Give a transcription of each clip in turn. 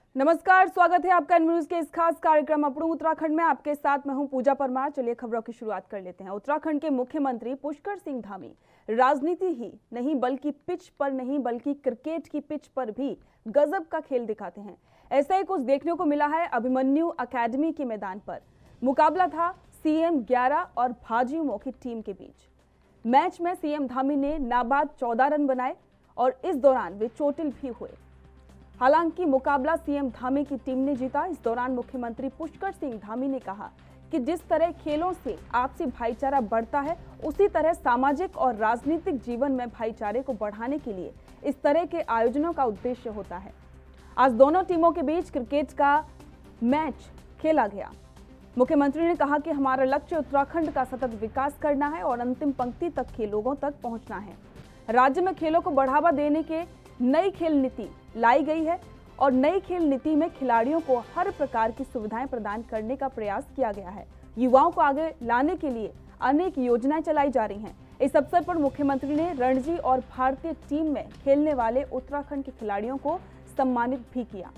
नमस्कार, स्वागत है आपका न्यूज के इस खास कार्यक्रम अपनों उत्तराखंड में। आपके साथ मैं हूं पूजा परमार। चलिए खबरों की शुरुआत कर लेते हैं। उत्तराखंड के मुख्यमंत्री पुष्कर सिंह धामी राजनीति ही नहीं बल्कि पिच पर नहीं बल्कि क्रिकेट की पिच पर भी गजब का खेल दिखाते हैं। ऐसा ही कुछ देखने को मिला है अभिमन्यु अकेडमी के मैदान पर। मुकाबला था सीएम 11 और भाजियों की टीम के बीच। मैच में सीएम धामी ने नाबाद 14 रन बनाए और इस दौरान वे चोटिल भी हुए। हालांकि मुकाबला सीएम धामी की टीम ने जीता। इस दौरान मुख्यमंत्री पुष्कर सिंह धामी ने कहा कि जिस तरह खेलों से आपसी भाईचारा बढ़ता है, उसी तरह सामाजिक और राजनीतिक जीवन में भाईचारे को बढ़ाने के लिए इस तरह के आयोजनों का उद्देश्य होता है। आज दोनों टीमों के बीच क्रिकेट का मैच खेला गया। मुख्यमंत्री ने कहा कि हमारा लक्ष्य उत्तराखंड का सतत विकास करना है और अंतिम पंक्ति तक के लोगों तक पहुंचना है। राज्य में खेलों को बढ़ावा देने के नई खेल नीति लाई गई है और नई खेल नीति में खिलाड़ियों को हर प्रकार की सुविधाएं प्रदान करने का प्रयास किया गया है। युवाओं को आगे लाने के लिए अनेक योजनाएं चलाई जा रही हैं। इस अवसर पर मुख्यमंत्री ने रणजी और भारतीय टीम में खेलने वाले उत्तराखंड के खिलाड़ियों को सम्मानित भी किया।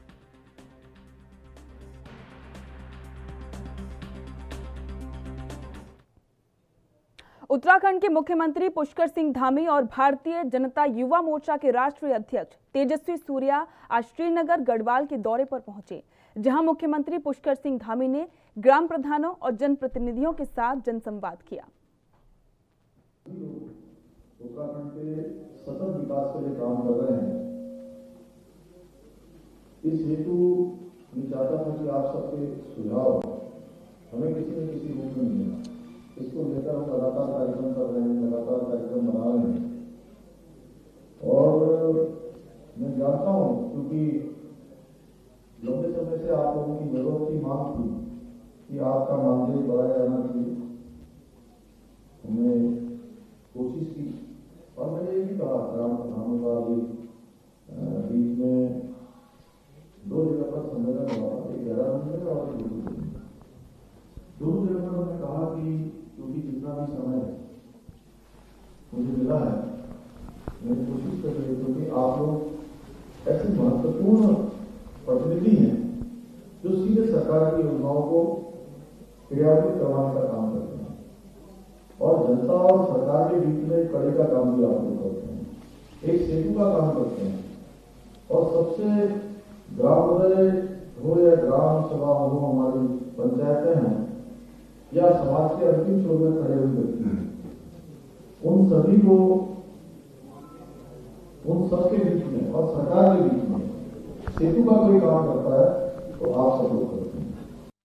उत्तराखंड के मुख्यमंत्री पुष्कर सिंह धामी और भारतीय जनता युवा मोर्चा के राष्ट्रीय अध्यक्ष तेजस्वी सूर्या आज श्रीनगर गढ़वाल के दौरे पर पहुंचे, जहां मुख्यमंत्री पुष्कर सिंह धामी ने ग्राम प्रधानों और जनप्रतिनिधियों के साथ जनसंवाद किया। उत्तराखंड के सतत विकास के लिए काम कर रहे हैं। इस हेतु मैं चाहता हूं कि आप सबके सुझाव हमें किसी न किसी रूप में मिलेगा। इसको लेकर हम लगातार कार्यक्रम कर रहे हैं, लगातार कार्यक्रम बना रहे हैं। और मैं जानता हूं क्योंकि लंबे समय से आप लोगों की जरूरत की मांग थी कि आपका मानदेय बढ़ाया जाना चाहिए। हमने कोशिश की और मैंने ये भी कहा ग्राम प्रधानों का भी बीच में 2 जगह पर सम्मेलन हुआ, एक 11 में और एक 2 जगह पर मैंने कहा कि क्योंकि जितना भी समय मुझे मिला है मैंने कोशिश कर रही है, क्योंकि आप लोग ऐसे महत्वपूर्ण प्रतिनिधि हैं जो सीधे सरकार की योजनाओं को क्रियान्वित करवाने का काम करते हैं और जनता और सरकार के बीच में कड़ी का काम भी आप लोग करते हैं, एक सेतु का काम करते हैं। और सबसे ग्रामोदय हो या ग्राम सभा हो, हमारी पंचायतें हैं या समाज के अंतिम छोर में खड़े हुए व्यक्ति हैं, उन सभी को उन सबके बीच में और सरकार के बीच में सेतु का कोई काम करता है तो आप सब लोग करते हैं।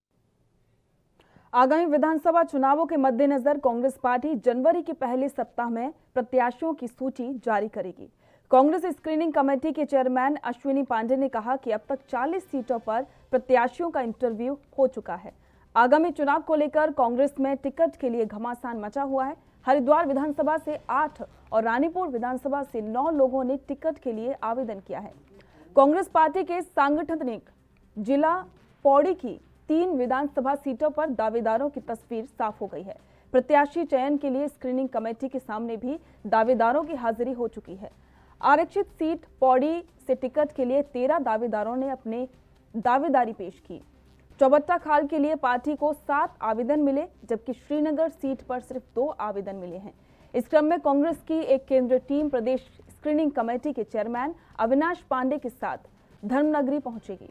आगामी विधानसभा चुनावों के मद्देनजर कांग्रेस पार्टी जनवरी के पहले सप्ताह में प्रत्याशियों की सूची जारी करेगी। कांग्रेस स्क्रीनिंग कमेटी के चेयरमैन अश्विनी पांडे ने कहा कि अब तक 40 सीटों पर प्रत्याशियों का इंटरव्यू हो चुका है। आगामी चुनाव को लेकर कांग्रेस में टिकट के लिए घमासान मचा हुआ है। हरिद्वार विधानसभा से 8 और रानीपुर विधानसभा से 9 लोगों ने टिकट के लिए आवेदन किया है। कांग्रेस पार्टी के सांगठनिक जिला पौड़ी की 3 विधानसभा सीटों पर दावेदारों की तस्वीर साफ हो गई है। प्रत्याशी चयन के लिए स्क्रीनिंग कमेटी के सामने भी दावेदारों की हाजिरी हो चुकी है। आरक्षित सीट पौड़ी से टिकट के लिए 13 दावेदारों ने अपने दावेदारी पेश की। चौबट्टा खाल के लिए पार्टी को 7 आवेदन मिले, जबकि श्रीनगर सीट पर सिर्फ 2 आवेदन मिले हैं। इस क्रम में कांग्रेस की एक केंद्रीय टीम प्रदेश स्क्रीनिंग कमेटी के चेयरमैन अविनाश पांडे के साथ धर्मनगरी पहुंचेगी।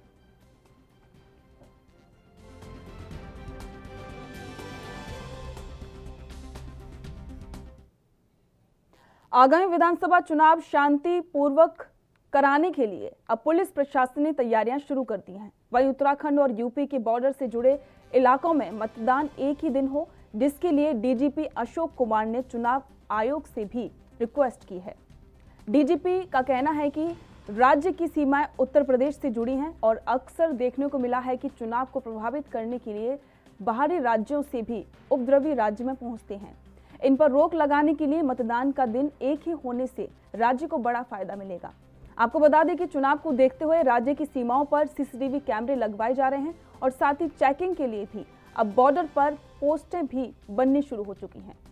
आगामी विधानसभा चुनाव शांतिपूर्वक कराने के लिए अब पुलिस प्रशासन ने तैयारियां शुरू कर दी हैं। वहीं उत्तराखंड और यूपी के बॉर्डर से जुड़े इलाकों में मतदान एक ही दिन हो, जिसके लिए डीजीपी अशोक कुमार ने चुनाव आयोग से भी रिक्वेस्ट की है। डीजीपी का कहना है कि राज्य की सीमाएं उत्तर प्रदेश से जुड़ी हैं और अक्सर देखने को मिला है कि चुनाव को प्रभावित करने के लिए बाहरी राज्यों से भी उपद्रवी राज्य में पहुंचते हैं। इन पर रोक लगाने के लिए मतदान का दिन एक ही होने से राज्य को बड़ा फायदा मिलेगा। आपको बता दें कि चुनाव को देखते हुए राज्य की सीमाओं पर सीसीटीवी कैमरे लगवाए जा रहे हैं और साथ ही चेकिंग के लिए भी अब बॉर्डर पर पोस्टें भी बननी शुरू हो चुकी हैं।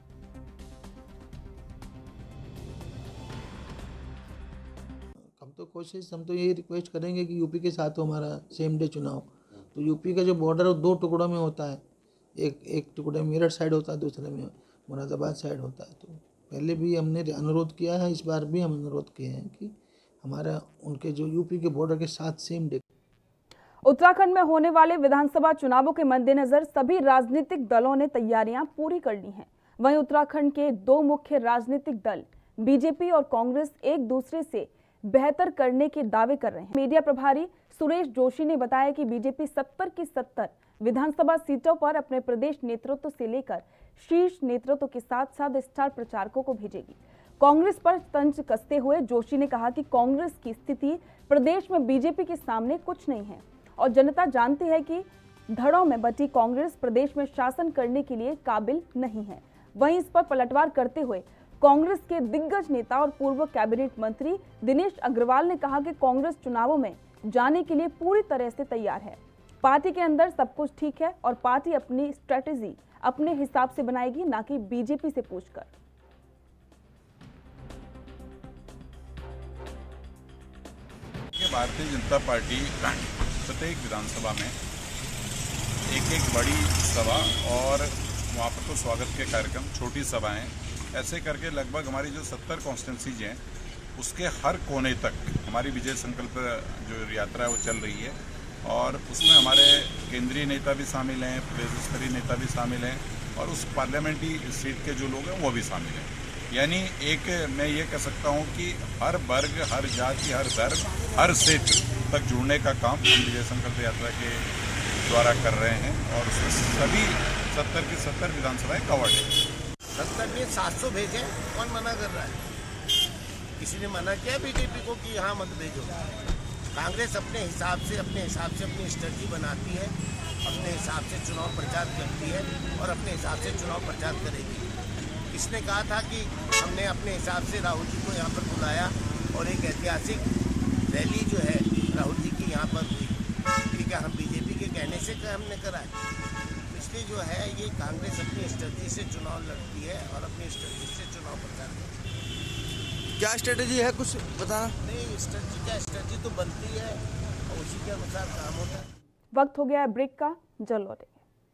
हम तो कोशिश, हम तो यही रिक्वेस्ट करेंगे कि यूपी के साथ हो हमारा सेम डे चुनाव। तो यूपी का जो बॉर्डर है 2 टुकड़ों में होता है, एक टुकड़े मेरठ साइड होता है, दूसरे में मुरादाबाद साइड होता है। तो पहले भी हमने अनुरोध किया है, इस बार भी हम अनुरोध किए हैं कि हमारा उनके जो यूपी के बॉर्डर के साथ सेम डे। उत्तराखंड में होने वाले विधानसभा चुनावों के मद्देनजर सभी राजनीतिक दलों ने तैयारियां पूरी कर ली हैं। वहीं उत्तराखंड के 2 मुख्य राजनीतिक दल बीजेपी और कांग्रेस एक दूसरे से बेहतर करने के दावे कर रहे हैं। मीडिया प्रभारी सुरेश जोशी ने बताया कि बीजेपी 70 की 70 विधानसभा सीटों पर अपने प्रदेश नेतृत्व से लेकर शीर्ष नेतृत्व के साथ साथ स्टार प्रचारकों को भेजेगी। कांग्रेस पर तंज कसते हुए जोशी ने कहा कि कांग्रेस की स्थिति प्रदेश में बीजेपी के सामने कुछ नहीं है और जनता जानती है कि धड़ों में बटी कांग्रेस प्रदेश में शासन करने के लिए काबिल नहीं है। वहीं इस पर पलटवार करते हुए कांग्रेस के दिग्गज नेता और पूर्व कैबिनेट मंत्री दिनेश अग्रवाल ने कहा कि कांग्रेस चुनावों में जाने के लिए पूरी तरह से तैयार है। पार्टी के अंदर सब कुछ ठीक है और पार्टी अपनी स्ट्रेटेजी अपने हिसाब से बनाएगी, ना कि बीजेपी से पूछकर। भारतीय जनता पार्टी प्रत्येक विधानसभा में एक बड़ी सभा और वहाँ पर तो स्वागत के कार्यक्रम, छोटी सभाएं, ऐसे करके लगभग हमारी जो 70 कॉन्स्टिट्यूंसीज हैं उसके हर कोने तक हमारी विजय संकल्प जो यात्रा है वो चल रही है। और उसमें हमारे केंद्रीय नेता भी शामिल हैं, प्रदेश स्तरीय नेता भी शामिल हैं और उस पार्लियामेंट्री सीट के जो लोग हैं वो भी शामिल हैं। यानी एक मैं ये कह सकता हूँ कि हर वर्ग, हर जाति, हर धर्म, हर क्षेत्र तक जुड़ने का काम हम विजय संकल्प यात्रा के द्वारा कर रहे हैं और उसमें सभी 70 की 70 विधानसभाएं कवर्ड है। 70 में 700 भेजे, कौन मना कर रहा है? किसी ने मना किया बीजेपी को कि यहाँ मत भेजो? कांग्रेस अपने हिसाब से अपनी स्ट्रेटजी बनाती है, अपने हिसाब से चुनाव प्रचार करती है और अपने हिसाब से चुनाव प्रचार करेगी। इसने कहा था कि हमने अपने हिसाब से राहुल जी को यहाँ पर बुलाया और एक ऐतिहासिक रैली जो है राहुल जी की यहाँ पर हुई, ठीक है, हम बीजेपी के कहने से हमने कराए। इसलिए जो है ये कांग्रेस अपनी स्ट्रेटजी से चुनाव लड़ती है और अपनी स्ट्रेटजी से चुनाव प्रचार करती है। क्या स्ट्रेटजी है, कुछ बताना? नहीं, स्ट्रेटजी तो बनती है और उसी के अनुसार काम होता है। वक्त हो गया है ब्रेक का, जल्द लौटेंगे।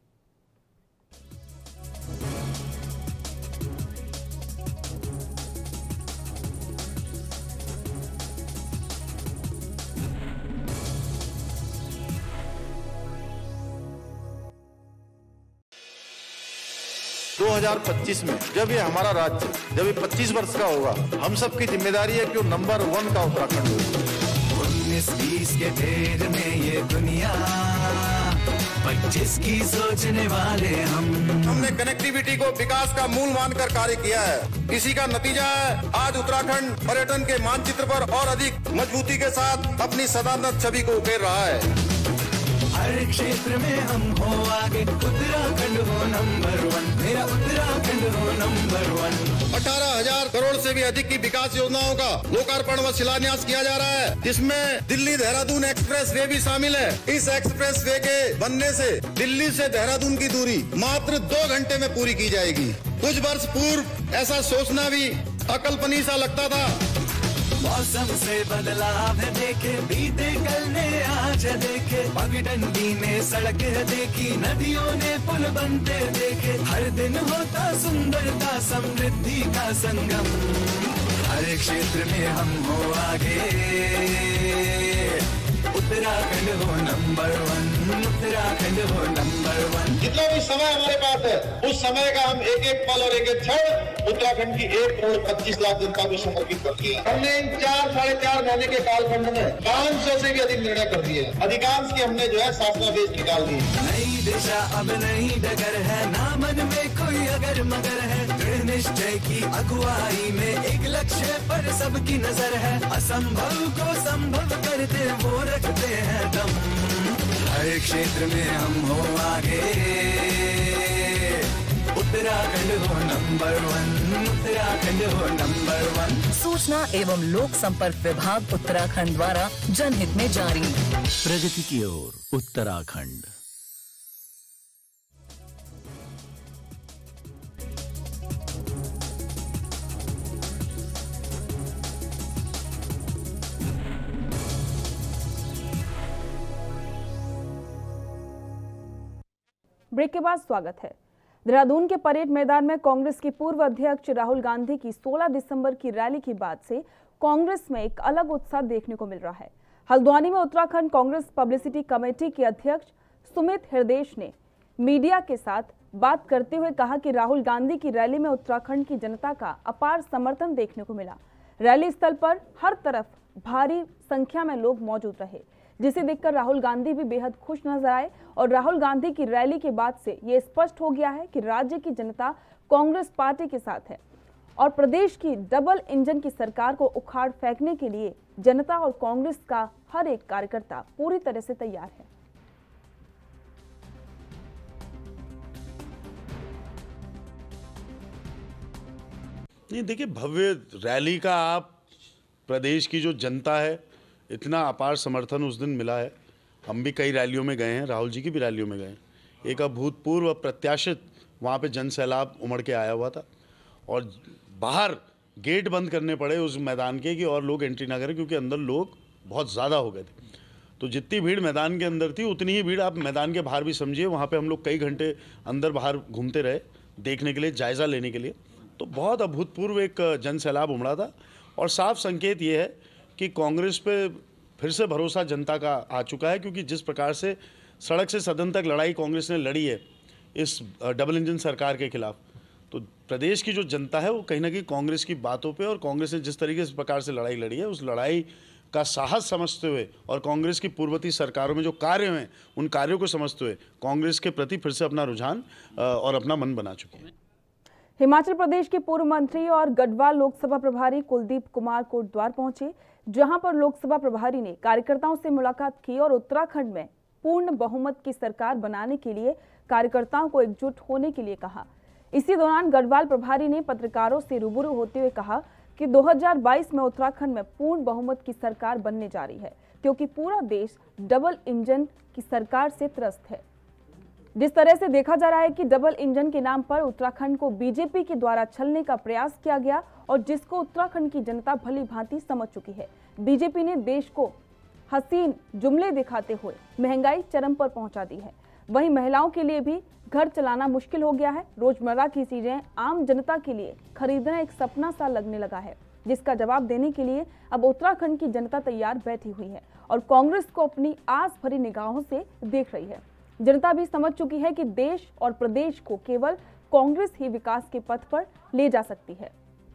2025 में जब ये हमारा राज्य जब ये 25 वर्ष का होगा, हम सबकी जिम्मेदारी है कि वो नंबर 1 का उत्तराखंड हो। 19-20 के फेर में ये दुनिया 25 की सोचने वाले हमने कनेक्टिविटी को विकास का मूल मानकर कार्य किया है। इसी का नतीजा है आज उत्तराखंड पर्यटन के मानचित्र पर और अधिक मजबूती के साथ अपनी सदानत छवि को उकेर रहा है। हर क्षेत्र में हम हो आगे, उत्तराखंड हो नंबर 1, मेरा उत्तराखंड हो नंबर 1। 18,000 करोड़ से भी अधिक की विकास योजनाओं का लोकार्पण व शिलान्यास किया जा रहा है, जिसमें दिल्ली देहरादून एक्सप्रेस वे भी शामिल है। इस एक्सप्रेस वे के बनने से दिल्ली से देहरादून की दूरी मात्र 2 घंटे में पूरी की जाएगी। कुछ वर्ष पूर्व ऐसा सोचना भी अकल्पनीय सा लगता था। मौसम से बदलाव है देखे, बीते कल ने आज देखे, पगडंडी ने सड़क देखी, नदियों ने पुल बनते देखे, हर दिन होता सुंदरता समृद्धि का संगम। हर क्षेत्र में हम हो आगे, उत्तराखंड हो नंबर 1, उत्तराखंड हो नंबर 1। जितना भी समय हमारे पास है, उस समय का हम एक एक पल और एक एक क्षण उत्तराखंड की 1 करोड़ 25 लाख जनता को समर्पित कर दिया। हमने इन 4-4.5 महीने के कालखंड में 500 से भी अधिक निर्णय कर दिए। अधिकांश की हमने जो है शासनादेश निकाल दिए। नई दिशा अब नई डगर है, ना मन में कोई अगर मगर है, दृढ़ निश्चय की अगुवाई में एक लक्ष्य पर सबकी नजर है, असंभव को संभव करते वो रखते हैं दम। हर क्षेत्र में हम हो आगे, उत्तराखंड हो नंबर 1, उत्तराखंड हो नंबर 1। सूचना एवं लोक संपर्क विभाग उत्तराखंड द्वारा जनहित में जारी। प्रगति की ओर उत्तराखंड। ब्रेक के बाद स्वागत है। देहरादून के परेड मैदान में कांग्रेस की पूर्व अध्यक्ष राहुल गांधी की 16 दिसंबर की रैली के बाद से कांग्रेस में एक अलग उत्साह देखने को मिल रहा है। हल्द्वानी में उत्तराखंड कांग्रेस पब्लिसिटी कमेटी के अध्यक्ष सुमित हृदेश ने मीडिया के साथ बात करते हुए कहा कि राहुल गांधी की रैली में उत्तराखंड की जनता का अपार समर्थन देखने को मिला। रैली स्थल पर हर तरफ भारी संख्या में लोग मौजूद रहे, जिसे देखकर राहुल गांधी भी बेहद खुश नजर आए। और राहुल गांधी की रैली के बाद से ये स्पष्ट हो गया है कि राज्य की जनता कांग्रेस पार्टी के साथ है और प्रदेश की डबल इंजन की सरकार को उखाड़ फेंकने के लिए जनता और कांग्रेस का हर एक कार्यकर्ता पूरी तरह से तैयार है। नहीं, देखिए, भव्य रैली का आप प्रदेश की जो जनता है, इतना अपार समर्थन उस दिन मिला है। हम भी कई रैलियों में गए हैं, राहुल जी की भी रैलियों में गए हैं। एक अभूतपूर्व अप्रत्याशित वहाँ पे जन सैलाब उमड़ के आया हुआ था और बाहर गेट बंद करने पड़े उस मैदान के कि और लोग एंट्री ना करें, क्योंकि अंदर लोग बहुत ज़्यादा हो गए थे। तो जितनी भीड़ मैदान के अंदर थी उतनी ही भीड़ आप मैदान के बाहर भी समझिए। वहाँ पे हम लोग कई घंटे अंदर बाहर घूमते रहे देखने के लिए, जायज़ा लेने के लिए। तो बहुत अभूतपूर्व एक जन सैलाब उमड़ा था और साफ संकेत ये है कि कांग्रेस पे फिर से भरोसा जनता का आ चुका है, क्योंकि जिस प्रकार से सड़क से सदन तक लड़ाई कांग्रेस ने लड़ी है इस डबल इंजन सरकार के खिलाफ, तो प्रदेश की जो जनता है वो कहीं ना कहीं कांग्रेस की बातों पे और कांग्रेस ने जिस तरीके से प्रकार से लड़ाई लड़ी है उस लड़ाई का साहस समझते हुए और कांग्रेस की पूर्ववर्ती सरकारों में जो कार्य हैं उन कार्यों को समझते हुए कांग्रेस के प्रति फिर से अपना रुझान और अपना मन बना चुके हैं। हिमाचल प्रदेश के पूर्व मंत्री और गढ़वाल लोकसभा प्रभारी कुलदीप कुमार कोटद्वार पहुंचे, जहां पर लोकसभा प्रभारी ने कार्यकर्ताओं से मुलाकात की और उत्तराखंड में पूर्ण बहुमत की सरकार बनाने के लिए कार्यकर्ताओं को एकजुट होने के लिए कहा। इसी दौरान गढ़वाल प्रभारी ने पत्रकारों से रूबरू होते हुए कहा कि 2022 में उत्तराखंड में पूर्ण बहुमत की सरकार बनने जा रही है, क्योंकि पूरा देश डबल इंजन की सरकार से त्रस्त है। जिस तरह से देखा जा रहा है कि डबल इंजन के नाम पर उत्तराखंड को बीजेपी के द्वारा छलने का प्रयास किया गया और जिसको उत्तराखंड की जनता भली भांति समझ चुकी है। बीजेपी ने देश को हसीन जुमले दिखाते हुए महंगाई चरम पर पहुंचा दी है। वहीं महिलाओं के लिए भी घर चलाना मुश्किल हो गया है। रोजमर्रा की चीजें आम जनता के लिए खरीदना एक सपना सा लगने लगा है, जिसका जवाब देने के लिए अब उत्तराखंड की जनता तैयार बैठी हुई है और कांग्रेस को अपनी आस भरी निगाहों से देख रही है। जनता भी समझ चुकी है कि देश और प्रदेश को केवल कांग्रेस ही विकास के पथ पर ले जा सकती है।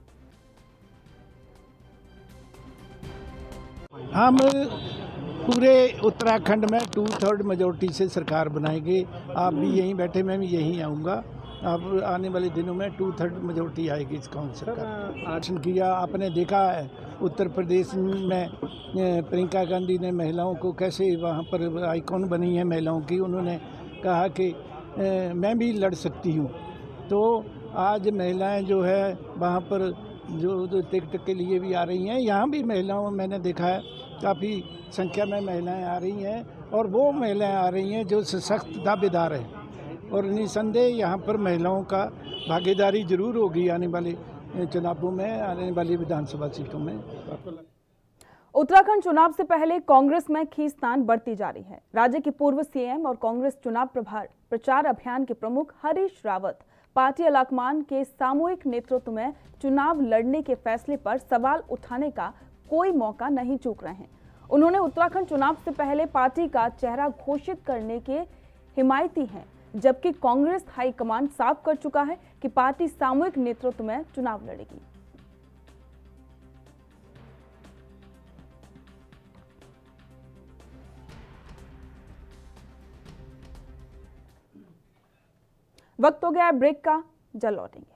हम पूरे उत्तराखंड में 2/3 मेजोरिटी से सरकार बनाएंगे। आप भी यहीं बैठे, मैं भी यहीं आऊँगा। अब आने वाले दिनों में 2/3 मेजोरिटी आएगी इस कांग्रेस सरकार। आसन किया, आपने देखा है उत्तर प्रदेश में प्रियंका गांधी ने महिलाओं को कैसे वहाँ पर आइकॉन बनी है महिलाओं की। उन्होंने कहा कि मैं भी लड़ सकती हूँ। तो आज महिलाएं जो है वहाँ पर जो टिकट के लिए भी आ रही हैं। यहाँ भी महिलाओं मैंने देखा है काफ़ी संख्या में महिलाएं आ रही हैं और वो महिलाएं आ रही हैं जो सशक्त दावेदार हैं और निसंदेह यहाँ पर महिलाओं का भागीदारी जरूर होगी आने वाले चुनावों में, आने वाली विधानसभा सीटों में। उत्तराखंड चुनाव से पहले कांग्रेस में खींचतान बढ़ती जा रही है। राज्य के पूर्व सीएम और कांग्रेस चुनाव प्रचार अभियान के प्रमुख हरीश रावत पार्टी आलाकमान के सामूहिक नेतृत्व में चुनाव लड़ने के फैसले पर सवाल उठाने का कोई मौका नहीं चूक रहे हैं। उन्होंने उत्तराखंड चुनाव से पहले पार्टी का चेहरा घोषित करने के हिमायती हैं, जबकि कांग्रेस हाईकमान साफ कर चुका है कि पार्टी सामूहिक नेतृत्व में चुनाव लड़ेगी। वक्त हो गया है ब्रेक का, जल्द लौटेंगे।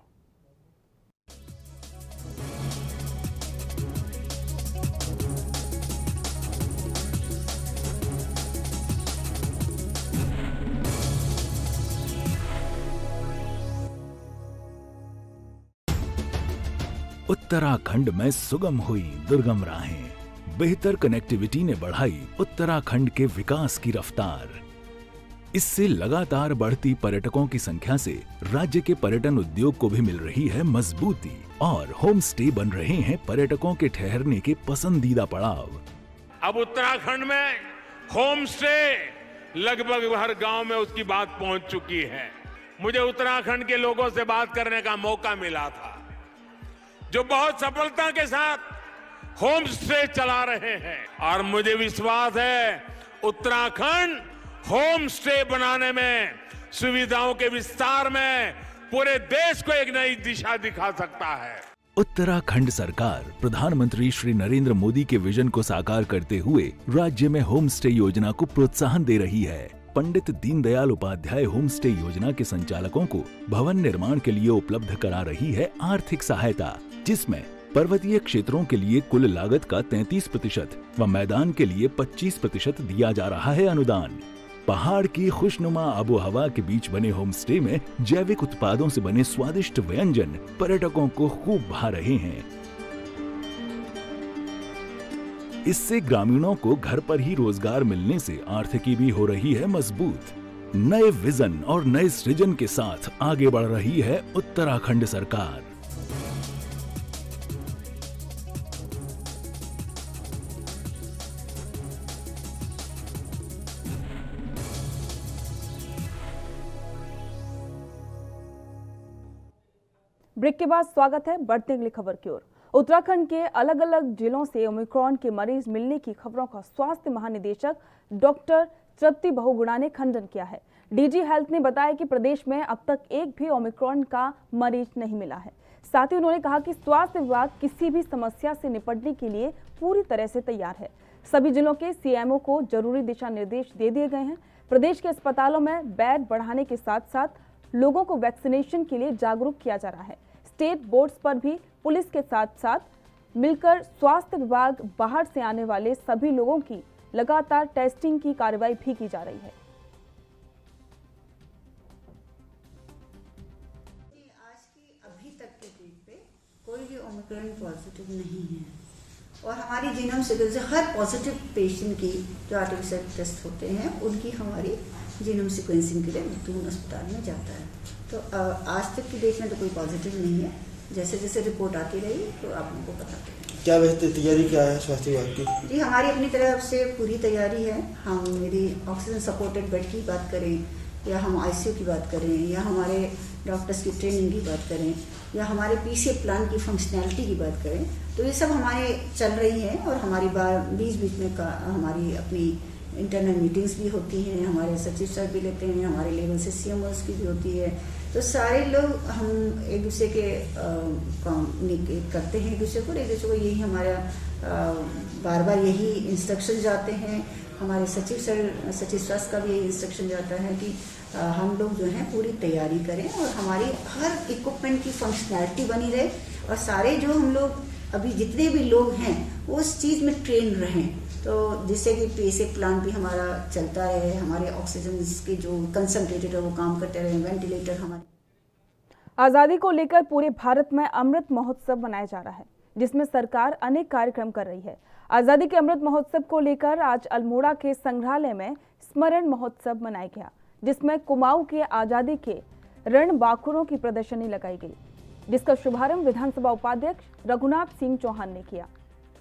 उत्तराखंड में सुगम हुई दुर्गम राहें। बेहतर कनेक्टिविटी ने बढ़ाई उत्तराखंड के विकास की रफ्तार। इससे लगातार बढ़ती पर्यटकों की संख्या से राज्य के पर्यटन उद्योग को भी मिल रही है मजबूती और होम स्टे बन रहे हैं पर्यटकों के ठहरने के पसंदीदा पड़ाव। अब उत्तराखंड में होम स्टे लगभग हर गांव में उसकी बात पहुंच चुकी है। मुझे उत्तराखंड के लोगों से बात करने का मौका मिला था, जो बहुत सफलता के साथ होम स्टे चला रहे हैं, और मुझे विश्वास है उत्तराखंड होम स्टे बनाने में, सुविधाओं के विस्तार में पूरे देश को एक नई दिशा दिखा सकता है। उत्तराखंड सरकार प्रधानमंत्री श्री नरेंद्र मोदी के विजन को साकार करते हुए राज्य में होम स्टे योजना को प्रोत्साहन दे रही है। पंडित दीनदयाल उपाध्याय होम स्टे योजना के संचालकों को भवन निर्माण के लिए उपलब्ध करा रही है आर्थिक सहायता, जिसमें पर्वतीय क्षेत्रों के लिए कुल लागत का 33% व मैदान के लिए 25% दिया जा रहा है अनुदान। पहाड़ की खुशनुमा आबो हवा के बीच बने होम स्टे में जैविक उत्पादों से बने स्वादिष्ट व्यंजन पर्यटकों को खूब भा रहे हैं। इससे ग्रामीणों को घर पर ही रोजगार मिलने से आर्थिकी भी हो रही है मजबूत। नए विजन और नए सृजन के साथ आगे बढ़ रही है उत्तराखंड सरकार। ब्रेक के बाद स्वागत है, बढ़ते अगली खबर की ओर। उत्तराखंड के अलग अलग जिलों से ओमिक्रॉन के मरीज मिलने की खबरों का स्वास्थ्य महानिदेशक डॉक्टर तृप्ति बहुगुणा ने खंडन किया है। डीजी हेल्थ ने बताया कि प्रदेश में अब तक एक भी ओमिक्रॉन का मरीज नहीं मिला है। साथ ही उन्होंने कहा कि स्वास्थ्य विभाग किसी भी समस्या से निपटने के लिए पूरी तरह से तैयार है। सभी जिलों के सीएमओ को जरूरी दिशा निर्देश दे दिए गए हैं। प्रदेश के अस्पतालों में बेड बढ़ाने के साथ साथ लोगों को वैक्सीनेशन के लिए जागरूक किया जा रहा है। स्टेट बोर्ड्स पर भी पुलिस के साथ साथ मिलकर स्वास्थ्य विभाग बाहर से आने वाले सभी लोगों की लगातार टेस्टिंग की कार्रवाई भी की जा रही है। आज की अभी तक के डेट पे कोई भी ओमिक्रॉन पॉजिटिव नहीं है, और हमारी जीनोम सीक्वेंस से हर पॉजिटिव पेशेंट की जो आर्टिफिशियल टेस्ट होते हैं उनकी हमारी जीनोम सीक्वेंसिंग के लिए दून अस्पताल में जाता है। तो आज तक की डेट में तो कोई पॉजिटिव नहीं है। जैसे जैसे रिपोर्ट आती रही तो आप लोगों को बताते हैं। क्या बेहतर तैयारी क्या है स्वास्थ्य विभाग की? जी, हमारी अपनी तरफ से पूरी तैयारी है। हम मेरी ऑक्सीजन सपोर्टेड बेड की बात करें, या हम आईसीयू की बात करें, या हमारे डॉक्टर्स की ट्रेनिंग की बात करें, या हमारे पीसीए प्लान की फंक्शनैलिटी की बात करें, तो ये सब हमारे चल रही है। और हमारी बीच बीच में हमारी अपनी इंटरनल मीटिंग्स भी होती हैं, हमारे सचिव सर भी लेते हैं, हमारे लेवल से सीएमओस की भी होती है। तो सारे लोग हम एक दूसरे के कम्युनिकेट करते हैं, एक दूसरे को यही हमारा बार बार यही इंस्ट्रक्शन जाते हैं। हमारे सचिव स्वास्थ्य का भी यही इंस्ट्रक्शन जाता है कि हम लोग जो है पूरी तैयारी करें और हमारी हर इक्विपमेंट की फंक्शनैलिटी बनी रहे, और सारे जो हम लोग अभी जितने भी लोग हैं वो उस चीज़ में ट्रेन रहें, तो जिससे कि पीएसए प्लान भी हमारा चलता रहे, हमारे ऑक्सीजन के जो कंसंट्रेटेड है वो काम करते रहे, वेंटिलेटर हमारे। आजादी को लेकर पूरे भारत में अमृत महोत्सव मनाया जा रहा है, जिसमें सरकार अनेक कार्यक्रम कर रही है। आजादी के अमृत महोत्सव को लेकर आज अल्मोड़ा के संग्रहालय में स्मरण महोत्सव मनाया गया, जिसमें कुमाऊं के आजादी के रणबांकुरों की प्रदर्शनी लगाई गई, जिसका शुभारंभ विधानसभा उपाध्यक्ष रघुनाथ सिंह चौहान ने किया।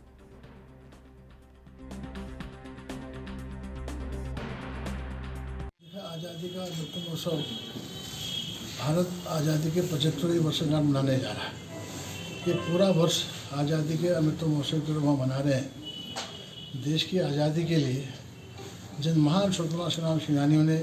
आज़ादी का अमृत महोत्सव भारत आज़ादी के 75वें वर्षगांठ मनाने जा रहा है। ये पूरा वर्ष आज़ादी के अमृत महोत्सव के रूप में मना रहे हैं। देश की आज़ादी के लिए जिन महान स्वतंत्रता संग्राम सेनानियों ने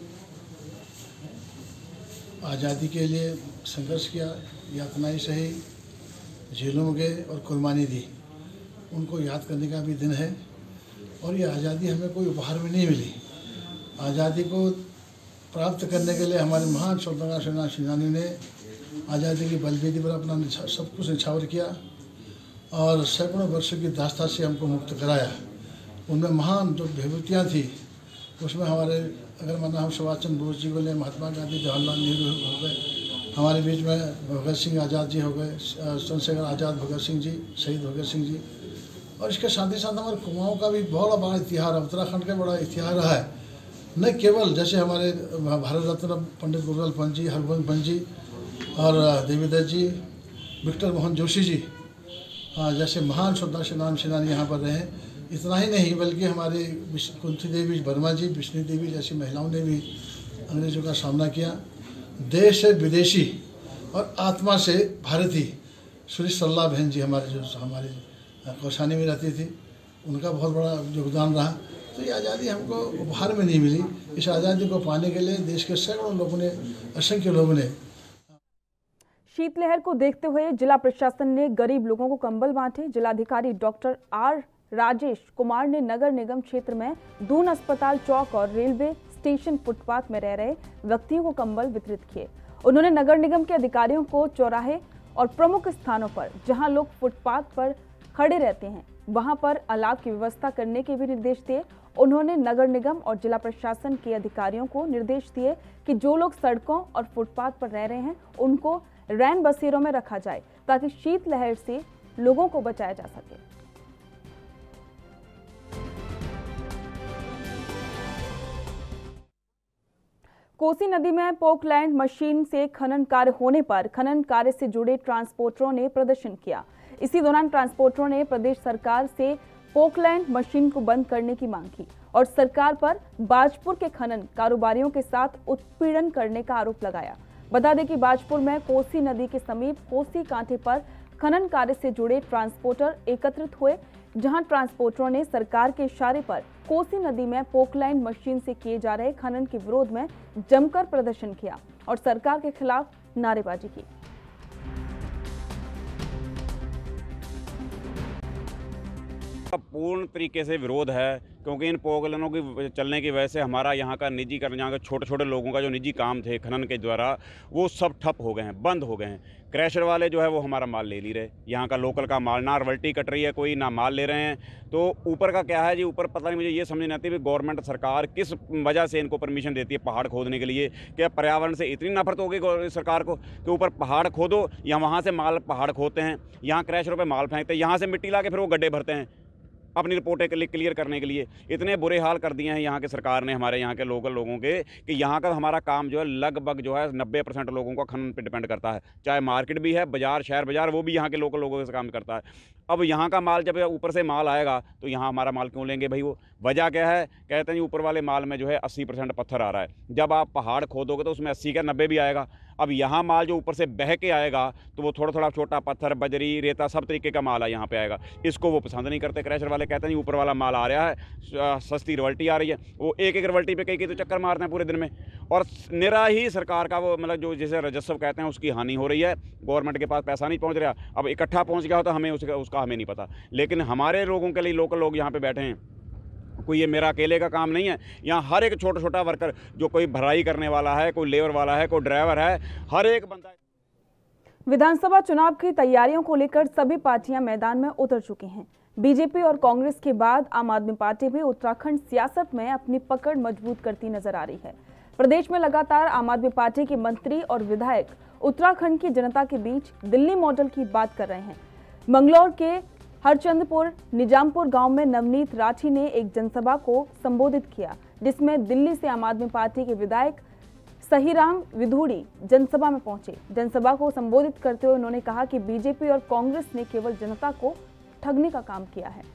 आज़ादी के लिए संघर्ष किया, यातनाएं सही, जेलों में गए और कुर्बानी दी, उनको याद करने का भी दिन है। और ये आज़ादी हमें कोई उपहार में नहीं मिली। आज़ादी को प्राप्त करने के लिए हमारे महान स्वतंत्रता सेनानियों ने आज़ादी की बलवेदी पर अपना सब कुछ निछावर किया और सैकड़ों वर्षों की दास्ता से हमको मुक्त कराया। उनमें महान जो विभूतियाँ थी उसमें हमारे अगर माना हम सुभाष चंद्र बोस जी को ले, महात्मा गांधी, जवाहरलाल नेहरू हो गए, हमारे बीच में भगत सिंह आज़ाद जी हो गए, चंद्रशेखर आज़ाद, भगत सिंह जी, शहीद भगत सिंह जी। और इसके साथ ही साथ हमारे कुमाऊं का भी बहुत बड़ा इतिहास है, उत्तराखंड का बड़ा इतिहास रहा है। न केवल जैसे हमारे भारत रत्न पंडित गुरलाल पंत जी, हरगोविंद पंत जी और देवीदत्त जी, विक्टर मोहन जोशी जी जैसे महान स्वतंत्रता संग्राम सेनानी यहाँ पर रहे। इतना ही नहीं बल्कि हमारे कुंती देवी वर्मा जी, विष्णु देवी जैसी महिलाओं ने भी अंग्रेजों का सामना किया। देश से विदेशी और आत्मा से भारतीय श्री सरला बहन जी हमारे कौसानी में रहती थी, उनका बहुत बड़ा योगदान रहा। तो ये आज़ादी हमको उपहार में नहीं मिली। इस आज़ादी को पाने के लिए देश के सैकड़ों लोगों ने, असंख्य लोगों ने। शीतलहर को देखते हुए जिला प्रशासन ने गरीब लोगों को कंबल बांटे। जिलाधिकारी डॉक्टर आर राजेश कुमार ने नगर निगम क्षेत्र में दून अस्पताल चौक और रेलवे स्टेशन फुटपाथ में रह रहे व्यक्तियों को कंबल वितरित किए। उन्होंने नगर निगम के अधिकारियों को चौराहे और प्रमुख स्थानों पर जहां लोग फुटपाथ पर खड़े रहते हैं वहां पर अलाव की व्यवस्था करने के भी निर्देश दिए। उन्होंने नगर निगम और जिला प्रशासन के अधिकारियों को निर्देश दिए कि जो लोग सड़कों और फुटपाथ पर रह रहे हैं उनको रैन बसेरों में रखा जाए ताकि शीतलहर से लोगों को बचाया जा सके। कोसी नदी में पोकलैंड मशीन से खनन कार्य होने पर खनन कार्य से जुड़े ट्रांसपोर्टरों ने प्रदर्शन किया। इसी दौरान ट्रांसपोर्टरों ने प्रदेश सरकार से पोकलैंड मशीन को बंद करने की मांग की और सरकार पर बाजपुर के खनन कारोबारियों के साथ उत्पीड़न करने का आरोप लगाया। बता दें कि बाजपुर में कोसी नदी के समीप कोसी कांठे पर खनन कार्य से जुड़े ट्रांसपोर्टर एकत्रित हुए, जहां ट्रांसपोर्टरों ने सरकार के इशारे पर कोसी नदी में पोकलैंड मशीन से किए जा रहे खनन के विरोध में जमकर प्रदर्शन किया और सरकार के खिलाफ नारेबाजी की। पूर्ण तरीके से विरोध है, क्योंकि इन पोकलैंडों की चलने की वजह से हमारा यहाँ का निजीकरण, यहाँ के छोटे छोटे लोगों का जो निजी काम थे खनन के द्वारा वो सब ठप हो गए हैं, बंद हो गए हैं। क्रैशर वाले जो है वो हमारा माल ले नहीं रहे, यहाँ का लोकल का माल ना रॉयल्टी कट रही है, कोई ना माल ले रहे हैं। तो ऊपर का क्या है जी, ऊपर पता नहीं, मुझे ये समझ नहीं आती कि गवर्नमेंट सरकार किस वजह से इनको परमिशन देती है पहाड़ खोदने के लिए। क्या पर्यावरण से इतनी नफरत होगी सरकार को कि ऊपर पहाड़ खोदो या वहाँ से माल पहाड़ खोदते हैं, यहाँ क्रैशरों पर माल फेंकते हैं, यहाँ से मिट्टी ला के फिर वो गड्ढे भरते हैं अपनी रिपोर्टें क्लियर करने के लिए। इतने बुरे हाल कर दिए हैं यहाँ के सरकार ने हमारे यहाँ के लोकल लोगों के कि यहाँ का हमारा काम जो है लगभग जो है 90% लोगों का खनन पे डिपेंड करता है। चाहे मार्केट भी है, बाजार, शहर बाजार, वो भी यहाँ के लोकल लोगों से काम करता है। अब यहाँ का माल जब ऊपर से माल आएगा तो यहाँ हमारा माल क्यों लेंगे भाई? वो वजह क्या है? कहते हैं ऊपर वाले माल में जो है 80% पत्थर आ रहा है। जब आप पहाड़ खोदोगे तो उसमें 80 का 90 भी आएगा। अब यहाँ माल जो ऊपर से बह के आएगा तो वो थोड़ा थोड़ा छोटा पत्थर, बजरी, रेता, सब तरीके का माल है यहाँ पे आएगा। इसको वो पसंद नहीं करते क्रैशर वाले। कहते हैं ऊपर वाला माल आ रहा है, सस्ती रॉयल्टी आ रही है। वो एक एक रॉयल्टी पे कई तो चक्कर मारते हैं पूरे दिन में, और निरा ही सरकार का वो मतलब जो जिसे राजस्व कहते हैं उसकी हानि हो रही है। गवर्नमेंट के पास पैसा नहीं पहुँच रहा। अब इकट्ठा पहुँच गया हो तो हमें उसका हमें नहीं पता, लेकिन हमारे लोगों के लिए लोकल लोग यहाँ पे बैठे हैं। कोई ये मेरा अकेले का काम नहीं है। यहाँ हर एक छोटा छोटा वर्कर, जो कोई भराई करने वाला है, कोई लेबर वाला है, कोई ड्राइवर है, हर एक बंदा। विधानसभा चुनाव की तैयारियों को लेकर सभी पार्टियां मैदान में उतर चुकी हैं। बीजेपी और कांग्रेस के बाद आम आदमी पार्टी भी उत्तराखंड सियासत में अपनी पकड़ मजबूत करती नजर आ रही है। प्रदेश में लगातार आम आदमी पार्टी के मंत्री और विधायक उत्तराखंड की जनता के बीच दिल्ली मॉडल की बात कर रहे हैं। मंगलौर के हरचंदपुर निजामपुर गांव में नवनीत राठी ने एक जनसभा को संबोधित किया, जिसमें दिल्ली से आम आदमी पार्टी के विधायक सहीराम विधूड़ी जनसभा में पहुंचे। जनसभा को संबोधित करते हुए उन्होंने कहा कि बीजेपी और कांग्रेस ने केवल जनता को ठगने का काम किया है।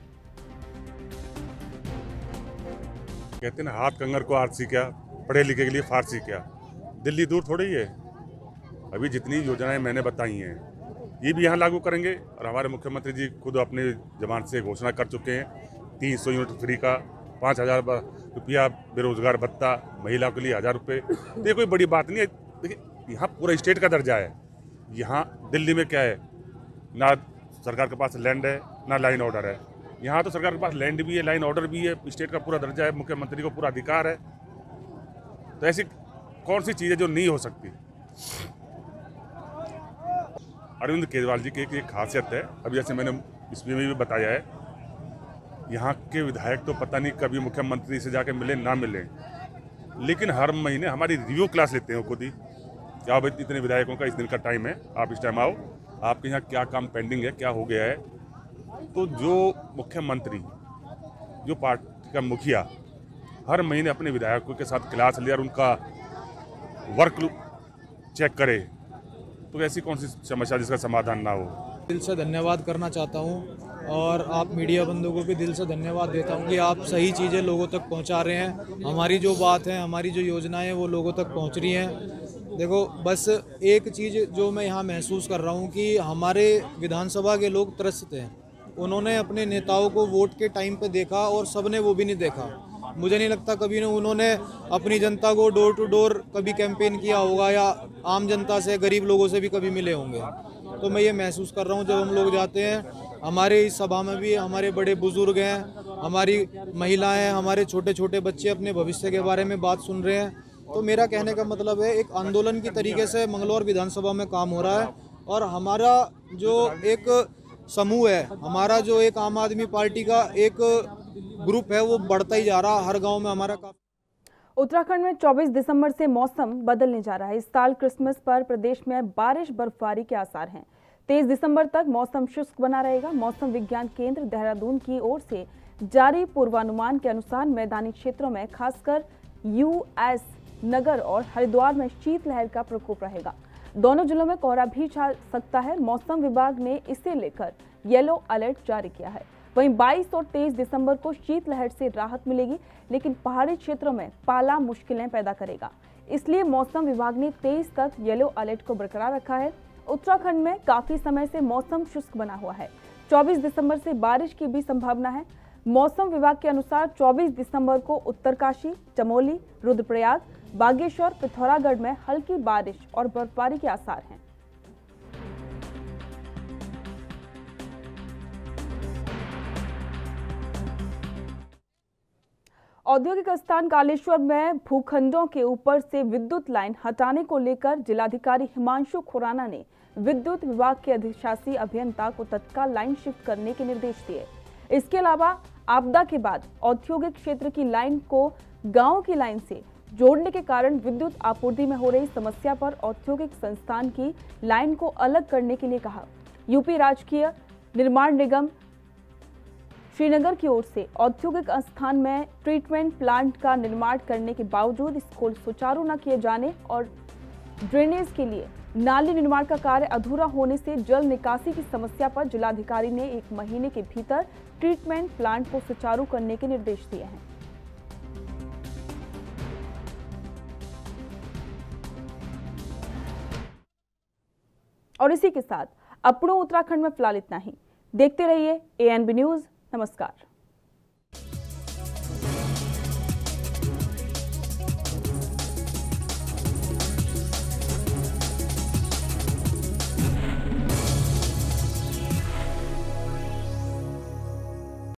कहते हैं हाथ कंगर को आरसी क्या, पढ़े लिखे के लिए फारसी क्या। दिल्ली दूर थोड़ी है। अभी जितनी योजनाएं मैंने बताई हैं ये भी यहाँ लागू करेंगे, और हमारे मुख्यमंत्री जी खुद अपने जबान से घोषणा कर चुके हैं 300 यूनिट फ्री का, 5000 रुपया बेरोजगार भत्ता, महिला के लिए 1000 रुपये। तो ये कोई बड़ी बात नहीं है। देखिए यहाँ पूरा स्टेट का दर्जा है। यहाँ दिल्ली में क्या है, ना सरकार के पास लैंड है ना लाइन ऑर्डर है। यहाँ तो सरकार के पास लैंड भी है, लाइन ऑर्डर भी है, स्टेट का पूरा दर्जा है, मुख्यमंत्री को पूरा अधिकार है। तो ऐसी कौन सी चीज़ है जो नहीं हो सकती? अरविंद केजरीवाल जी की एक खासियत है, अभी जैसे मैंने इसमें भी बताया है, यहाँ के विधायक तो पता नहीं कभी मुख्यमंत्री से जाके मिले ना मिले, लेकिन हर महीने हमारी रिव्यू क्लास लेते हैं खुद ही। क्या भाई इतने विधायकों का इस दिन का टाइम है, आप इस टाइम आओ, आपके यहाँ क्या काम पेंडिंग है, क्या हो गया है। तो जो मुख्यमंत्री, जो पार्टी का मुखिया हर महीने अपने विधायकों के साथ क्लास ले और उनका वर्क चेक करे, तो ऐसी कौन सी समस्या जिसका समाधान ना हो। दिल से धन्यवाद करना चाहता हूं और आप मीडिया बंधुओं को भी दिल से धन्यवाद देता हूं कि आप सही चीज़ें लोगों तक पहुंचा रहे हैं। हमारी जो बात है, हमारी जो योजनाएं वो लोगों तक पहुंच रही हैं। देखो, बस एक चीज़ जो मैं यहाँ महसूस कर रहा हूँ कि हमारे विधानसभा के लोग त्रस्त हैं। उन्होंने अपने नेताओं को वोट के टाइम पे देखा और सबने वो भी नहीं देखा। मुझे नहीं लगता कभी उन्होंने अपनी जनता को डोर टू डोर कभी कैंपेन किया होगा या आम जनता से, गरीब लोगों से भी कभी मिले होंगे। तो मैं ये महसूस कर रहा हूँ जब हम लोग जाते हैं, हमारे इस सभा में भी हमारे बड़े बुजुर्ग हैं, हमारी महिलाएं, हमारे छोटे छोटे बच्चे अपने भविष्य के बारे में बात सुन रहे हैं। तो मेरा कहने का मतलब है, एक आंदोलन की तरीके से मंगलौर विधानसभा में काम हो रहा है और हमारा जो एक समूह है, हमारा जो एक आम आदमी पार्टी का एक ग्रुप है, वो बढ़ता ही जा रहा। हर गांव में हमारा उत्तराखंड में 24 दिसंबर से मौसम बदलने जा रहा है। इस साल क्रिसमस पर प्रदेश में बारिश बर्फबारी के आसार हैं। 23 दिसंबर तक मौसम शुष्क बना रहेगा। मौसम विज्ञान केंद्र देहरादून की ओर से जारी पूर्वानुमान के अनुसार मैदानी क्षेत्रों में खासकर यूएस नगर और हरिद्वार में शीतलहर का प्रकोप रहेगा। दोनों जिलों में कोहरा भी छा सकता है। मौसम विभाग ने इसे लेकर येलो अलर्ट जारी किया है। वहीं 22 और 23 दिसंबर को शीतलहर से राहत मिलेगी, लेकिन पहाड़ी क्षेत्रों में पाला मुश्किलें पैदा करेगा। इसलिए मौसम विभाग ने 23 तक येलो अलर्ट को बरकरार रखा है। उत्तराखंड में काफी समय से मौसम शुष्क बना हुआ है। 24 दिसंबर से बारिश की भी संभावना है। मौसम विभाग के अनुसार 24 दिसंबर को उत्तरकाशी, चमोली, रुद्रप्रयाग, बागेश्वर, पिथौरागढ़ में हल्की बारिश और बर्फबारी के आसार हैं। औद्योगिक स्थान कालेश्वर में भूखंडों के ऊपर से विद्युत लाइन हटाने को लेकर जिलाधिकारी हिमांशु खुराना ने विद्युत विभाग के अधिशासी अभियंता को तत्काल लाइन शिफ्ट करने के निर्देश दिए। इसके अलावा आपदा के बाद औद्योगिक क्षेत्र की लाइन को गांव की लाइन से जोड़ने के कारण विद्युत आपूर्ति में हो रही समस्या पर औद्योगिक संस्थान की लाइन को अलग करने के लिए कहा। यूपी राजकीय निर्माण निगम श्रीनगर की ओर से औद्योगिक स्थान में ट्रीटमेंट प्लांट का निर्माण करने के बावजूद इसको सुचारू न किए जाने और ड्रेनेज के लिए नाली निर्माण का कार्य अधूरा होने से जल निकासी की समस्या पर जिलाधिकारी ने 1 महीने के भीतर ट्रीटमेंट प्लांट को सुचारू करने के निर्देश दिए हैं। और इसी के साथ अपनों उत्तराखंड में फिलहाल इतना ही। देखते रहिए ANB न्यूज। नमस्कार।